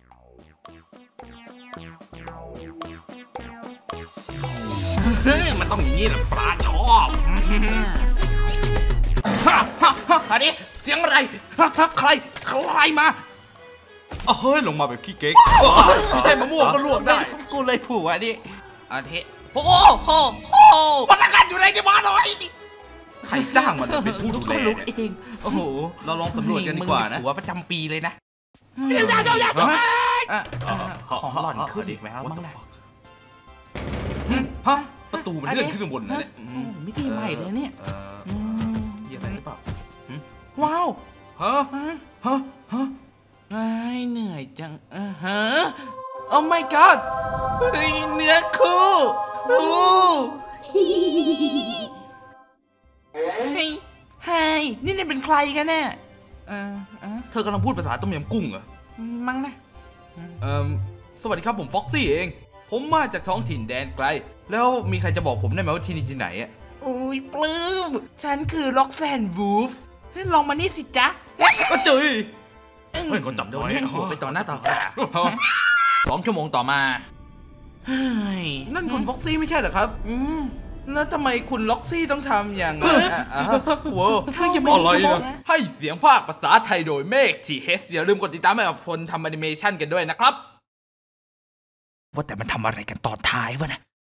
เฮ้ยมันต้องอย่างนี้แหละปลาชอบอันนี้เสียงอะไรใครมาเฮ้ยลงมาแบบขี้เก๊กไม่ใช่มะม่วงก็ลวกได้กูเลยผูกอันนี้อันนี้โอ้โหพนักงานอยู่ในที่บ้านหน่อยใครจ้างมันเป็นผู้ดูแลลุกเองโอ้โหเราลองสำรวจกันดีกว่านะหัวประจำปีเลยนะของหล่อนขึ้นอีกแล้วมั้งนะฮะประตูมันเลื่อนขึ้นข้างบนนะเนี่ยไม่ดีใหม่เลยเนี่ยยี่อะไรหรือเปล่าว้าวฮะเหนื่อยจังโอ้ my god เนื้อคู่เฮ้ยนี่เป็นใครกันเนี่ยเธอกำลังพูดภาษาต้มยำกุ้งเหรอมั้งนะสวัสดีครับผมฟ็อกซี่เองผมมาจากท้องถิ่นแดนไกลแล้วมีใครจะบอกผมได้ไหมว่าที่นี่ที่ไหนอ่ะโอ้ยปลื้มฉันคือล็อกแซนวูฟลองมานี่สิจ๊ะก็เจอเฮ้ยคนจับโดนแห้งหัวไปต่อหน้าต่อตา2 ชั่วโมงต่อมานั่นคุณฟ็อกซี่ไม่ใช่เหรอครับแล้วทำไมคุณล็อกซี่ต้องทำอย่างนั้นว้าวเธอจะบอกอะไรนะให้เสียงภาคภาษาไทยโดยเมฆทีเฮสอย่าลืมกดติดตามให้กับคนทำแอนิเมชันกันด้วยนะครับว่าแต่มันทำอะไรกันตอนท้ายวะนะ